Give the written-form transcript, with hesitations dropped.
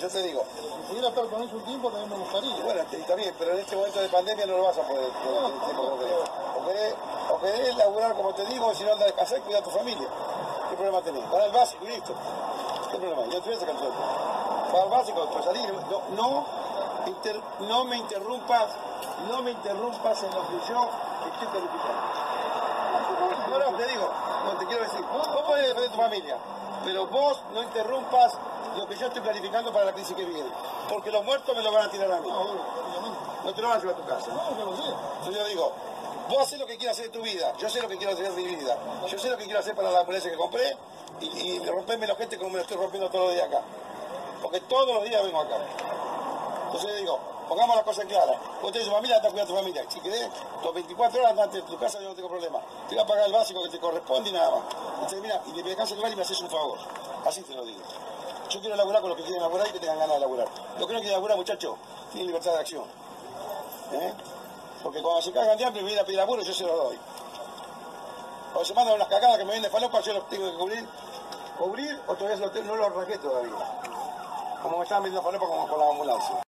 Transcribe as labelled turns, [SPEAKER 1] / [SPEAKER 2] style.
[SPEAKER 1] yo te digo.
[SPEAKER 2] Si pudiera estar con ellos un tiempo también me gustaría.
[SPEAKER 1] Bueno, está bien, pero en este momento de pandemia no lo vas a poder o querés laburar como te digo, si no andas a descansar y cuidar a tu familia. ¿Qué problema tenés? Para el básico y listo. ¿Qué problema? Yo te voy a sacar sueldo. Para el básico, para salir, no me interrumpas en lo que yo estoy calificando. No, te digo, no te quiero decir, vos podés defender tu familia, pero vos no interrumpas lo que yo estoy planificando para la crisis que viene, porque los muertos me lo van a tirar a mí. No te lo van a llevar a tu casa. Entonces yo digo, vos haces lo que quieras hacer de tu vida, yo sé lo que quiero hacer de mi vida, yo sé lo que quiero hacer para la ambulancia que compré y romperme los gente como me lo estoy rompiendo todos los días acá, porque todos los días vengo acá. Entonces yo digo, pongamos las cosas claras. Vos tenés tu familia, andás a cuidar a tu familia. Si querés, los 24 horas andate en tu casa, yo no tengo problema. Te voy a pagar el básico que te corresponde y nada más. Entonces, mira, y te dejás el lugar y me haces un favor. Así te lo digo. Yo quiero laburar con los que quieren laburar y que tengan ganas de laburar. Los que no quieren laburar, muchachos, tienen libertad de acción. Porque cuando se cagan de hambre y me vienen a pedir laburo, yo se los doy. Cuando se mandan unas cagadas que me vienen de falopa, yo los tengo que cubrir o todavía no los raqué todavía. Como me estaban vendiendo falopa como con la ambulancia.